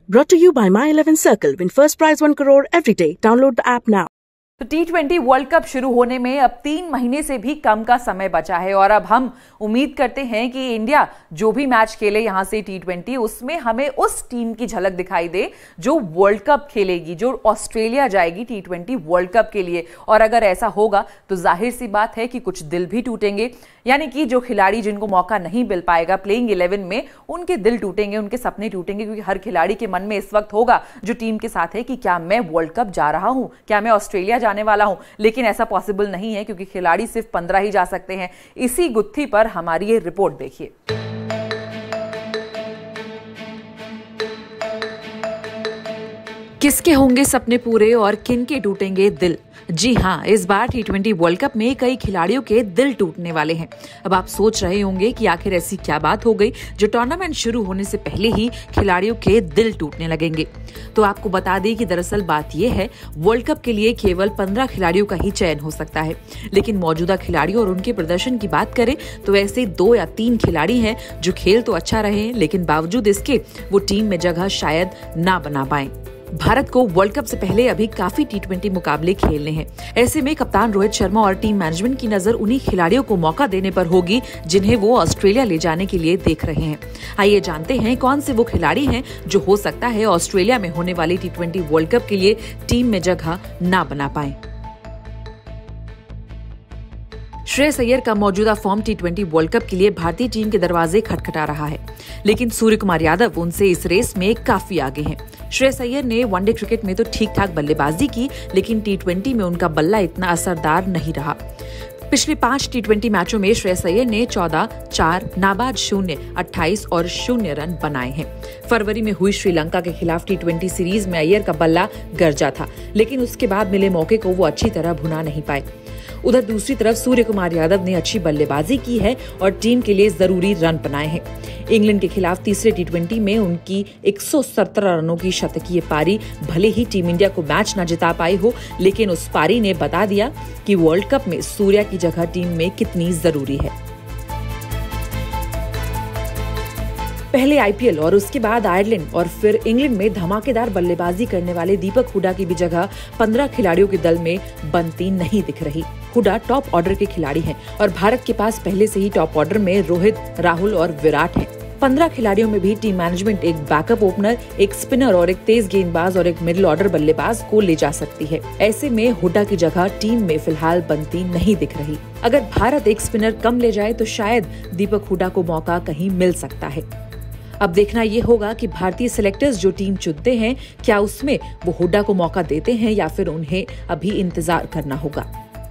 Brought to you by My 11 Circle. Win first prize 1 crore every day. Download the app now. तो T20 world cup शुरू होने में अब 3 महीने से भी कम का समय बचा है और अब हम उम्मीद करते हैं कि इंडिया जो भी मैच खेले यहां से T20 उसमें हमें उस टीम की झलक दिखाई दे जो वर्ल्ड कप खेलेगी, जो ऑस्ट्रेलिया जाएगी T20 वर्ल्ड कप के लिए। और अगर ऐसा होगा तो जाहिर सी बात है कि कुछ दिल भी टूटेंगे, यानी कि जो खिलाड़ी जिनको मौका नहीं मिल पाएगा प्लेइंग 11 में, उनके दिल टूटेंगे, उनके सपने टूटेंगे, क्योंकि हर खिलाड़ी के मन में इस वक्त होगा जो टीम के साथ है कि क्या मैं वर्ल्ड कप जा रहा हूं, क्या मैं ऑस्ट्रेलिया जाने वाला हूं। लेकिन ऐसा पॉसिबल नहीं है क्योंकि खिलाड़ी सिर्फ 15 ही जा सकते हैं। इसी गुत्थी पर हमारी ये रिपोर्ट देखिए। किसके होंगे सपने पूरे और किन के टूटेंगे दिल? जी हाँ, इस बार T20 वर्ल्ड कप में कई खिलाड़ियों के दिल टूटने वाले हैं। अब आप सोच रहे होंगे कि आखिर ऐसी क्या बात हो गई जो टूर्नामेंट शुरू होने से पहले ही खिलाड़ियों के दिल टूटने लगेंगे। तो आपको बता दें कि दरअसल बात यह है, वर्ल्ड कप के लिए केवल 15 खिलाड़ियों का ही चयन हो सकता है। लेकिन मौजूदा खिलाड़ियों और उनके प्रदर्शन की बात करें तो ऐसे 2 या 3 खिलाड़ी हैं जो खेल तो अच्छा रहे लेकिन बावजूद इसके वो टीम में जगह शायद ना बना पाए। भारत को वर्ल्ड कप से पहले अभी काफी T20 मुकाबले खेलने हैं। ऐसे में कप्तान रोहित शर्मा और टीम मैनेजमेंट की नजर उन्हीं खिलाड़ियों को मौका देने पर होगी जिन्हें वो ऑस्ट्रेलिया ले जाने के लिए देख रहे हैं। आइए जानते हैं कौन से वो खिलाड़ी हैं जो हो सकता है ऑस्ट्रेलिया में होने वाली T20 वर्ल्ड कप के लिए टीम में जगह ना बना पाए। श्रेयस अय्यर का मौजूदा फॉर्म T20 वर्ल्ड कप के लिए भारतीय टीम के दरवाजे खटखटा रहा है, लेकिन सूर्य कुमार यादव उनसे इस रेस में काफी आगे हैं। श्रेयस अय्यर ने वनडे क्रिकेट में तो ठीक ठाक बल्लेबाजी की, लेकिन T20 में उनका बल्ला इतना असरदार नहीं रहा। पिछले 5 T20 मैचों में श्रेयस अय्यर ने 14, 4, नाबाद 0, 28 और 0 रन बनाए हैं। फरवरी में हुई श्रीलंका के खिलाफ T20 सीरीज में अय्यर का बल्ला गरजा था, लेकिन उसके बाद मिले मौके को वो अच्छी तरह भुना नहीं पाए। उधर दूसरी तरफ सूर्य कुमार यादव ने अच्छी बल्लेबाजी की है और टीम के लिए जरूरी रन बनाए हैं। इंग्लैंड के खिलाफ तीसरे T20 में उनकी 117 रनों की शतकीय पारी भले ही टीम इंडिया को मैच न जिता पाई हो, लेकिन उस पारी ने बता दिया कि वर्ल्ड कप में सूर्या की जगह टीम में कितनी जरूरी है। पहले IPL और उसके बाद आयरलैंड और फिर इंग्लैंड में धमाकेदार बल्लेबाजी करने वाले दीपक हुडा की भी जगह 15 खिलाड़ियों के दल में बनती नहीं दिख रही। हुडा टॉप ऑर्डर के खिलाड़ी हैं और भारत के पास पहले से ही टॉप ऑर्डर में रोहित, राहुल और विराट हैं। 15 खिलाड़ियों में भी टीम मैनेजमेंट एक बैकअप ओपनर, एक स्पिनर और एक तेज गेंदबाज और एक मिडिल ऑर्डर बल्लेबाज को ले जा सकती है। ऐसे में हुडा की जगह टीम में फिलहाल बनती नहीं दिख रही। अगर भारत एक स्पिनर कम ले जाए तो शायद दीपक हुडा को मौका कहीं मिल सकता है। अब देखना ये होगा कि भारतीय सिलेक्टर्स जो टीम चुनते हैं क्या उसमें वो हुडा को मौका देते हैं या फिर उन्हें अभी इंतजार करना होगा।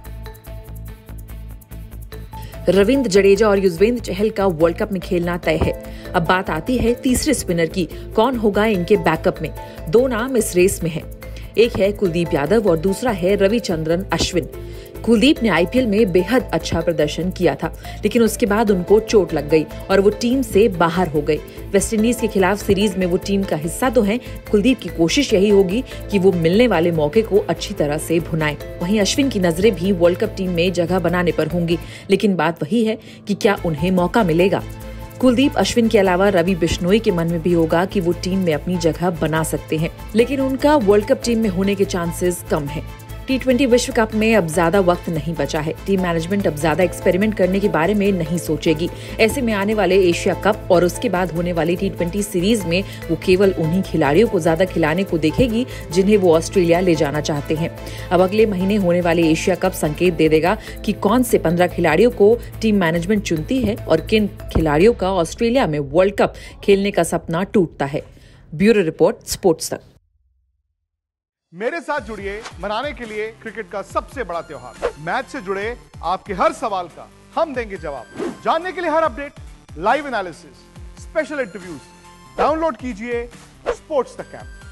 रविंद्र जडेजा और युजवेंद्र चहल का वर्ल्ड कप में खेलना तय है। अब बात आती है तीसरे स्पिनर की, कौन होगा इनके बैकअप में? 2 नाम इस रेस में हैं। एक है कुलदीप यादव और दूसरा है रविचंद्रन अश्विन। कुलदीप ने IPL में बेहद अच्छा प्रदर्शन किया था, लेकिन उसके बाद उनको चोट लग गई और वो टीम से बाहर हो गए। वेस्टइंडीज के खिलाफ सीरीज में वो टीम का हिस्सा तो हैं। कुलदीप की कोशिश यही होगी कि वो मिलने वाले मौके को अच्छी तरह से भुनाएं। वहीं अश्विन की नजरें भी वर्ल्ड कप टीम में जगह बनाने पर होंगी, लेकिन बात वही है कि क्या उन्हें मौका मिलेगा। कुलदीप अश्विन के अलावा रवि बिश्नोई के मन में भी होगा कि वो टीम में अपनी जगह बना सकते हैं, लेकिन उनका वर्ल्ड कप टीम में होने के चांसेस कम है। T20 विश्व कप में अब ज्यादा वक्त नहीं बचा है। टीम मैनेजमेंट अब ज्यादा एक्सपेरिमेंट करने के बारे में नहीं सोचेगी। ऐसे में आने वाले एशिया कप और उसके बाद होने वाली T20 सीरीज में वो केवल उन्हीं खिलाड़ियों को ज्यादा खिलाने को देखेगी जिन्हें वो ऑस्ट्रेलिया ले जाना चाहते हैं। अब अगले महीने होने वाले एशिया कप संकेत दे देगा कि कौन से 15 खिलाड़ियों को टीम मैनेजमेंट चुनती है और किन खिलाड़ियों का ऑस्ट्रेलिया में वर्ल्ड कप खेलने का सपना टूटता है। ब्यूरो रिपोर्ट, स्पोर्ट्स तक। मेरे साथ जुड़िए मनाने के लिए क्रिकेट का सबसे बड़ा त्योहार। मैच से जुड़े आपके हर सवाल का हम देंगे जवाब। जानने के लिए हर update, live analysis, special interviews, download कीजिए स्पोर्ट्स तक ऐप।